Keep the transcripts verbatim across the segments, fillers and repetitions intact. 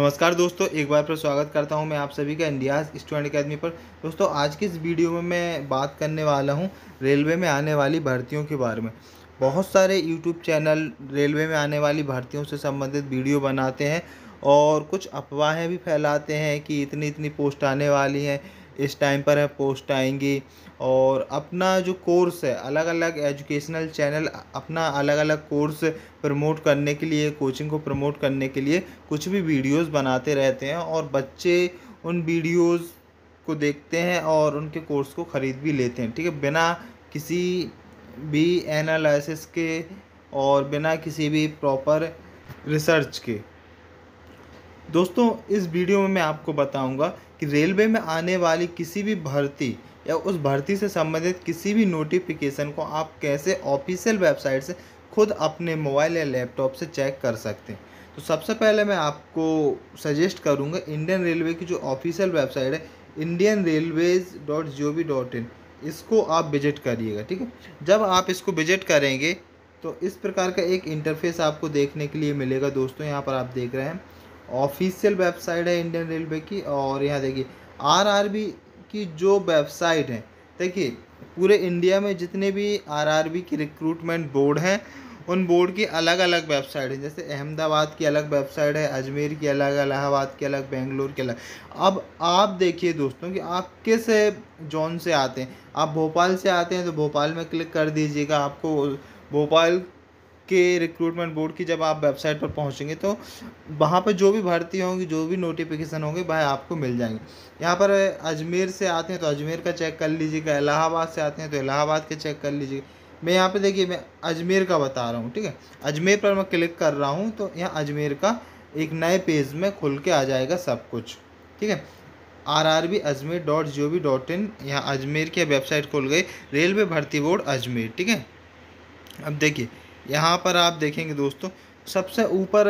नमस्कार दोस्तों, एक बार फिर स्वागत करता हूं मैं आप सभी का इंडियाज़ स्टूडेंट अकेडमी पर। दोस्तों, आज की इस वीडियो में मैं बात करने वाला हूं रेलवे में आने वाली भर्तियों के बारे में। बहुत सारे यूट्यूब चैनल रेलवे में आने वाली भर्तियों से संबंधित वीडियो बनाते हैं और कुछ अफवाहें भी फैलाते हैं कि इतनी इतनी पोस्ट आने वाली हैं, इस टाइम पर है पोस्ट आएंगी। और अपना जो कोर्स है, अलग अलग एजुकेशनल चैनल अपना अलग अलग कोर्स प्रमोट करने के लिए, कोचिंग को प्रमोट करने के लिए कुछ भी वीडियोस बनाते रहते हैं और बच्चे उन वीडियोस को देखते हैं और उनके कोर्स को ख़रीद भी लेते हैं। ठीक है, बिना किसी भी एनालिसिस के और बिना किसी भी प्रॉपर रिसर्च के। दोस्तों, इस वीडियो में मैं आपको बताऊंगा कि रेलवे में आने वाली किसी भी भर्ती या उस भर्ती से संबंधित किसी भी नोटिफिकेशन को आप कैसे ऑफिशियल वेबसाइट से खुद अपने मोबाइल या लैपटॉप से चेक कर सकते हैं। तो सबसे पहले मैं आपको सजेस्ट करूंगा इंडियन रेलवे की जो ऑफिशियल वेबसाइट है, Indian railways dot G O V dot in, इसको आप विजिट करिएगा। ठीक है, जब आप इसको विजिट करेंगे तो इस प्रकार का एक इंटरफेस आपको देखने के लिए मिलेगा। दोस्तों, यहाँ पर आप देख रहे हैं ऑफिशियल वेबसाइट है इंडियन रेलवे की, और यहाँ देखिए आरआरबी की जो वेबसाइट है। देखिए, पूरे इंडिया में जितने भी आरआरबी की रिक्रूटमेंट बोर्ड हैं, उन बोर्ड की अलग अलग वेबसाइट है। जैसे अहमदाबाद की अलग वेबसाइट है, अजमेर की अलग, इलाहाबाद की अलग, बेंगलोर की अलग। अब आप देखिए दोस्तों कि आप किस जोन से आते हैं। आप भोपाल से आते हैं तो भोपाल में क्लिक कर दीजिएगा। आपको भोपाल के रिक्रूटमेंट बोर्ड की जब आप वेबसाइट पर पहुंचेंगे तो वहाँ पर जो भी भर्ती होंगी, जो भी नोटिफिकेशन होंगे, वह आपको मिल जाएंगे। यहाँ पर अजमेर से आते हैं तो अजमेर का चेक कर लीजिएगा, इलाहाबाद से आते हैं तो इलाहाबाद के चेक कर लीजिएगा। मैं यहाँ पे देखिए, मैं अजमेर का बता रहा हूँ। ठीक है, अजमेर पर मैं क्लिक कर रहा हूँ तो यहाँ अजमेर का एक नए पेज में खुल के आ जाएगा सब कुछ। ठीक है, R R B Ajmer dot G O V dot in, यहाँ अजमेर की वेबसाइट खुल गई, रेलवे भर्ती बोर्ड अजमेर। ठीक है, अब देखिए यहाँ पर आप देखेंगे दोस्तों, सबसे ऊपर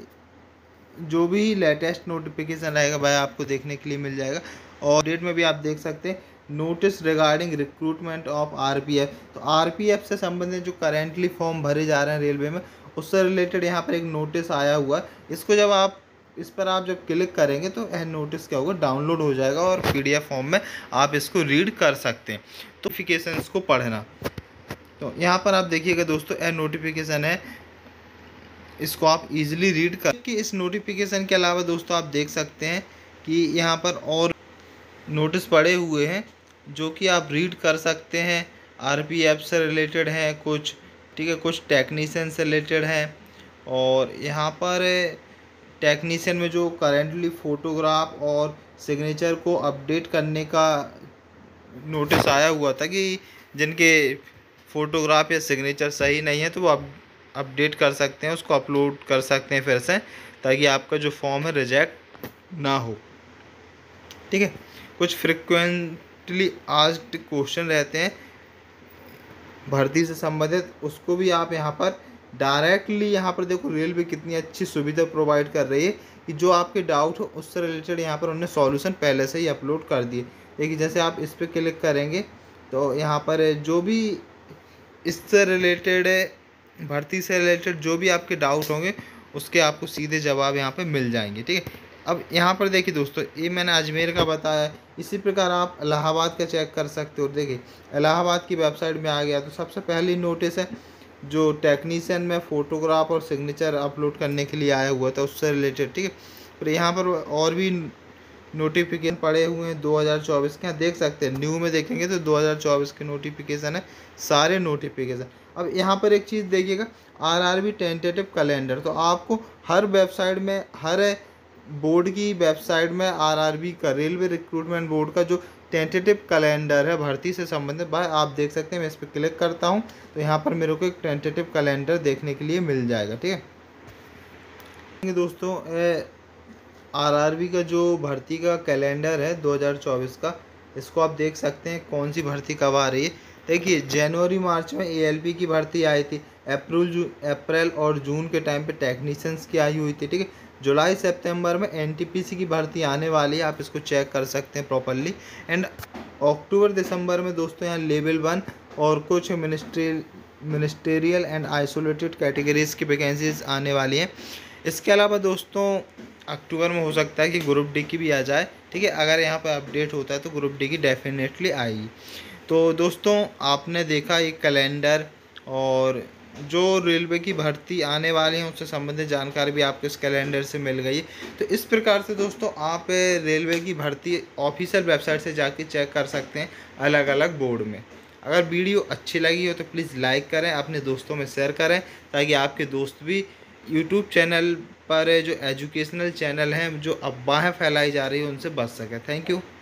जो भी लेटेस्ट नोटिफिकेशन रहेगा वह आपको देखने के लिए मिल जाएगा। और डेट में भी आप देख सकते हैं notice regarding recruitment of R P F. तो आर पी एफ से संबंधित जो करेंटली फॉर्म भरे जा रहे हैं रेलवे में, उससे रिलेटेड यहाँ पर एक नोटिस आया हुआ है। इसको जब आप इस पर आप जब क्लिक करेंगे तो यह नोटिस क्या होगा, डाउनलोड हो जाएगा और पी डी एफ फॉर्म में आप इसको रीड कर सकते हैं। तो नोटिफिकेशन को पढ़ना, तो यहाँ पर आप देखिएगा दोस्तों, यह नोटिफिकेशन है, इसको आप इजीली रीड कर कि इस नोटिफिकेशन के अलावा दोस्तों आप देख सकते हैं कि यहाँ पर और नोटिस पड़े हुए हैं जो कि आप रीड कर सकते हैं। आरपीएफ से रिलेटेड हैं कुछ, ठीक है, कुछ टेक्नीशियन से रिलेटेड हैं। और यहाँ पर टेक्नीशियन में जो करेंटली फ़ोटोग्राफ और सिग्नेचर को अपडेट करने का नोटिस आया हुआ था कि जिनके फ़ोटोग्राफ या सिग्नेचर सही नहीं है तो वो अब अपडेट कर सकते हैं, उसको अपलोड कर सकते हैं फिर से, ताकि आपका जो फॉर्म है रिजेक्ट ना हो। ठीक है, कुछ फ्रिक्वेंटली आस्क्ड क्वेश्चन रहते हैं भर्ती से संबंधित, उसको भी आप यहाँ पर डायरेक्टली, यहाँ पर देखो रेलवे कितनी अच्छी सुविधा प्रोवाइड कर रही है कि जो आपके डाउट हो उससे रिलेटेड यहाँ पर उन्होंने सॉल्यूशन पहले से ही अपलोड कर दिए। देखिए, जैसे आप इस पर क्लिक करेंगे तो यहाँ पर जो भी इससे रिलेटेड भर्ती से रिलेटेड जो भी आपके डाउट होंगे उसके आपको सीधे जवाब यहाँ पे मिल जाएंगे। ठीक है, अब यहाँ पर देखिए दोस्तों, ये मैंने अजमेर का बताया, इसी प्रकार आप इलाहाबाद का चेक कर सकते हो। देखिए, इलाहाबाद की वेबसाइट में आ गया तो सबसे पहली नोटिस है जो टेक्नीशियन में फ़ोटोग्राफ और सिग्नेचर अपलोड करने के लिए आया हुआ था, उससे रिलेटेड। ठीक है, फिर यहाँ पर और भी नोटिफिकेशन पड़े हुए हैं दो हज़ार चौबीस के, यहाँ देख सकते हैं। न्यू में देखेंगे तो दो हज़ार चौबीस के नोटिफिकेशन है, सारे नोटिफिकेशन। अब यहाँ पर एक चीज़ देखिएगा, आरआरबी टेंटेटिव कैलेंडर। तो आपको हर वेबसाइट में, हर बोर्ड की वेबसाइट में आरआरबी का, रेलवे रिक्रूटमेंट बोर्ड का जो टेंटेटिव कैलेंडर है भर्ती से संबंधित, भाई आप देख सकते हैं। मैं इस पर क्लिक करता हूँ तो यहाँ पर मेरे को एक टेंटेटिव कैलेंडर देखने के लिए मिल जाएगा। ठीक है दोस्तों, आरआरबी का जो भर्ती का कैलेंडर है दो हज़ार चौबीस का, इसको आप देख सकते हैं कौन सी भर्ती कब आ रही है। देखिए, जनवरी मार्च में एएलपी की भर्ती आई थी, अप्रैल जू अप्रैल और जून के टाइम पे टेक्नीशियंस की आई हुई थी। ठीक है, जुलाई सितंबर में एनटीपीसी की भर्ती आने वाली है, आप इसको चेक कर सकते हैं प्रॉपरली। एंड अक्टूबर दिसंबर में दोस्तों यहाँ लेवल वन और कुछ ministry ministerial and isolated categories की वैकेंसीज आने वाली हैं। इसके अलावा दोस्तों अक्टूबर में हो सकता है कि ग्रुप डी की भी आ जाए, ठीक है। अगर यहाँ पर अपडेट होता है तो ग्रुप डी की डेफिनेटली आएगी। तो दोस्तों आपने देखा एक कैलेंडर, और जो रेलवे की भर्ती आने वाली है उससे संबंधित जानकारी भी आपको इस कैलेंडर से मिल गई। तो इस प्रकार से दोस्तों आप रेलवे की भर्ती ऑफिशियल वेबसाइट से जाके चेक कर सकते हैं अलग अलग बोर्ड में। अगर वीडियो अच्छी लगी हो तो प्लीज़ लाइक करें, अपने दोस्तों में शेयर करें, ताकि आपके दोस्त भी यूट्यूब चैनल पर जो एजुकेशनल चैनल हैं, जो अफवाहें फैलाई जा रही है, उनसे बच सकें। Thank you.